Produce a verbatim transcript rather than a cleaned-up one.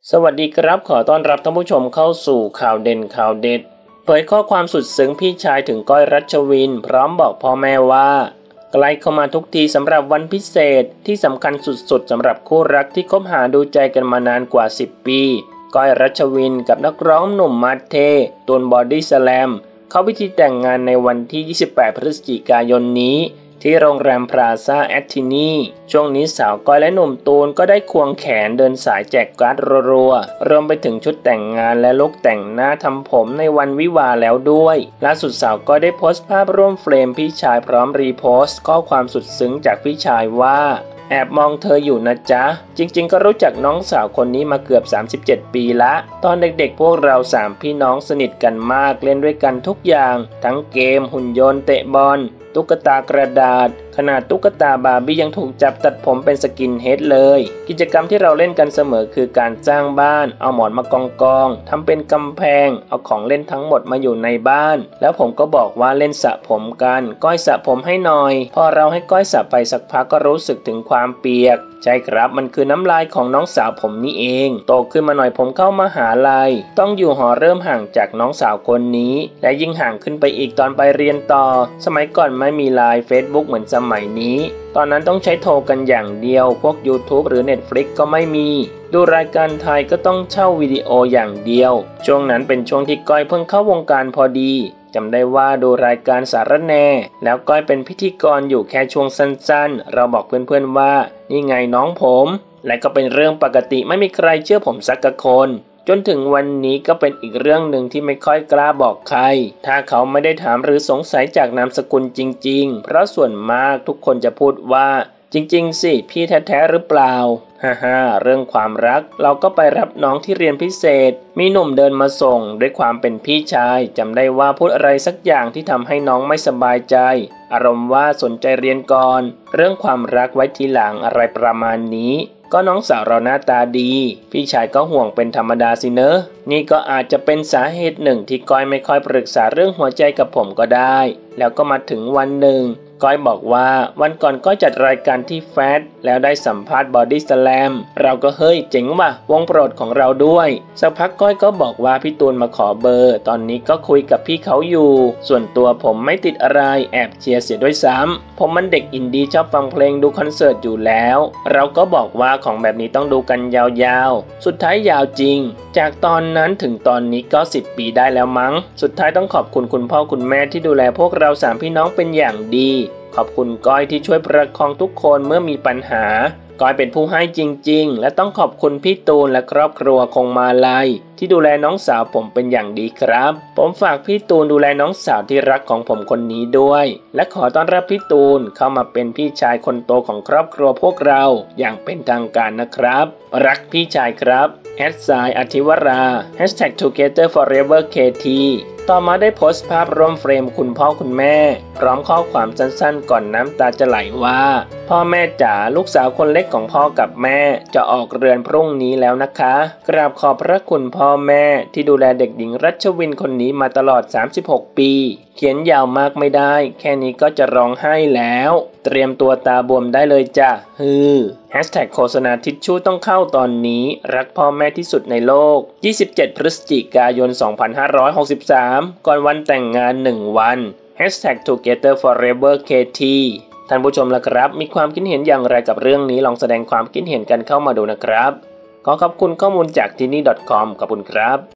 สวัสดีครับขอต้อนรับท่านผู้ชมเข้าสู่ข่าวเด่นข่าวเด็ดเผยข้อความสุดซึ้งพี่ชายถึงก้อยรัชวินพร้อมบอกพ่อแม่ว่าใกล้เข้ามาทุกทีสำหรับวันพิเศษที่สำคัญสุดๆสำหรับคู่รักที่คบหาดูใจกันมานานกว่าสิบปีก้อยรัชวินกับนักร้องหนุ่มมาเทตูนบอดี้สแลมเข้าพิธีแต่งงานในวันที่ยี่สิบแปดพฤศจิกายนนี้ที่โรงแรมพลาซ่าแอตทินีช่วงนี้สาวก้อยและหนุ่มตูนก็ได้ควงแขนเดินสายแจกการ์ดรัวๆรวมไปถึงชุดแต่งงานและลุคแต่งหน้าทำผมในวันวิวาห์แล้วด้วยล่าสุดสาวก้อยได้โพสต์ภาพร่วมเฟรมพี่ชายพร้อมรีโพสต์ข้อความสุดซึ้งจากพี่ชายว่าแอบมองเธออยู่นะจ๊ะจริงๆก็รู้จักน้องสาวคนนี้มาเกือบสามสิบเจ็ดปีละตอนเด็กๆพวกเราสามพี่น้องสนิทกันมากเล่นด้วยกันทุกอย่างทั้งเกมหุ่นยนต์เตะบอลตุ๊กตากระดาษขนาดตุ๊กตาบาร์บี้ยังถูกจับตัดผมเป็นสกินเฮดเลยกิจกรรมที่เราเล่นกันเสมอคือการสร้างบ้านเอาหมอนมากองกองทำเป็นกำแพงเอาของเล่นทั้งหมดมาอยู่ในบ้านแล้วผมก็บอกว่าเล่นสระผมกันก้อยสระผมให้หน่อยพอเราให้ก้อยสระไปสักพักก็รู้สึกถึงความเปียกใช่ครับมันคือน้ำลายของน้องสาวผมนี่เองโตขึ้นมาหน่อยผมเข้ามหาลัยต้องอยู่หอเริ่มห่างจากน้องสาวคนนี้และยิ่งห่างขึ้นไปอีกตอนไปเรียนต่อสมัยก่อนไม่มีไลน์ เฟซบุ๊ก เหมือนสมัยนี้ตอนนั้นต้องใช้โทรกันอย่างเดียวพวก ยูทูบ หรือ เน็ตฟลิกซ์ ก็ไม่มีดูรายการไทยก็ต้องเช่าวิดีโออย่างเดียวช่วงนั้นเป็นช่วงที่ก้อยเพิ่งเข้าวงการพอดีจำได้ว่าดูรายการสารแหน่แล้วก้อยเป็นพิธีกรอยู่แค่ช่วงสั้นๆเราบอกเพื่อนๆว่านี่ไงน้องผมและก็เป็นเรื่องปกติไม่มีใครเชื่อผมสักคนจนถึงวันนี้ก็เป็นอีกเรื่องหนึ่งที่ไม่ค่อยกล้าบอกใครถ้าเขาไม่ได้ถามหรือสงสัยจากนามสกุลจริงๆเพราะส่วนมากทุกคนจะพูดว่าจริงๆสิพี่แท้ๆหรือเปล่าฮ่าฮ่าเรื่องความรักเราก็ไปรับน้องที่เรียนพิเศษมีหนุ่มเดินมาส่งด้วยความเป็นพี่ชายจำได้ว่าพูดอะไรสักอย่างที่ทำให้น้องไม่สบายใจอารมณ์ว่าสนใจเรียนก่อนเรื่องความรักไว้ทีหลังอะไรประมาณนี้ก็น้องสาวเราหน้าตาดีพี่ชายก็ห่วงเป็นธรรมดาสิเนอะนี่ก็อาจจะเป็นสาเหตุหนึ่งที่ก้อยไม่ค่อยปรึกษาเรื่องหัวใจกับผมก็ได้แล้วก็มาถึงวันหนึ่งก้อยบอกว่าวันก่อนก้อยจัดรายการที่แฟชแล้วได้สัมภาษณ์บอดี้สแลมเราก็เฮ้ยเจ๋งว่ะวงโปรดของเราด้วยสักพักก้อยก็บอกว่าพี่ตูนมาขอเบอร์ตอนนี้ก็คุยกับพี่เขาอยู่ส่วนตัวผมไม่ติดอะไรแอบเชียร์เสียด้วยซ้ำผมมันเด็กอินดี้ชอบฟังเพลงดูคอนเสิร์ตอยู่แล้วเราก็บอกว่าของแบบนี้ต้องดูกันยาวๆสุดท้ายยาวจริงจากตอนนั้นถึงตอนนี้ก็สิบปีได้แล้วมั้งสุดท้ายต้องขอบคุณคุณพ่อคุณแม่ที่ดูแลพวกเราสามพี่น้องเป็นอย่างดีขอบคุณก้อยที่ช่วยประคองทุกคนเมื่อมีปัญหาก้อยเป็นผู้ให้จริงๆและต้องขอบคุณพี่ตูนและครอบครัวคงมาลัยที่ดูแลน้องสาวผมเป็นอย่างดีครับผมฝากพี่ตูนดูแลน้องสาวที่รักของผมคนนี้ด้วยและขอต้อนรับพี่ตูนเข้ามาเป็นพี่ชายคนโตของครอบครัวพวกเราอย่างเป็นทางการนะครับรักพี่ชายครับแอดไซน์อธิวรา แฮชแท็ก ทูเกเธอร์ฟอร์เอเวอร์ เค ที ต่อมาได้โพสต์ภาพร่วมเฟรมคุณพ่อคุณแม่พร้อมข้อความสั้นๆก่อนน้ำตาจะไหลว่าพ่อแม่จ๋าลูกสาวคนเล็กของพ่อกับแม่จะออกเรือนพรุ่งนี้แล้วนะคะกราบขอบพระคุณพ่อแม่ที่ดูแลเด็กหญิงรัชวินคนนี้มาตลอดสามสิบหกปีเขียนยาวมากไม่ได้แค่นี้ก็จะร้องไห้แล้วเตรียมตัวตาบวมได้เลยจ้ะฮือแฮชแท็กโฆษณาทิชชู่ต้องเข้าตอนนี้รักพ่อแม่ที่สุดในโลกยี่สิบเจ็ดพฤศจิกายนสองพันห้าร้อยหกสิบสามก่อนวันแต่งงานหนึ่งวันแฮชแท็ก ทูเกเธอร์ฟอร์เอเวอร์ เค ที ท่านผู้ชมล่ะครับมีความคิดเห็นอย่างไรกับเรื่องนี้ลองแสดงความคิดเห็นกันเข้ามาดูนะครับขอขอบคุณข้อมูลจากที่นี่ ดอท คอม ขอบคุณครับ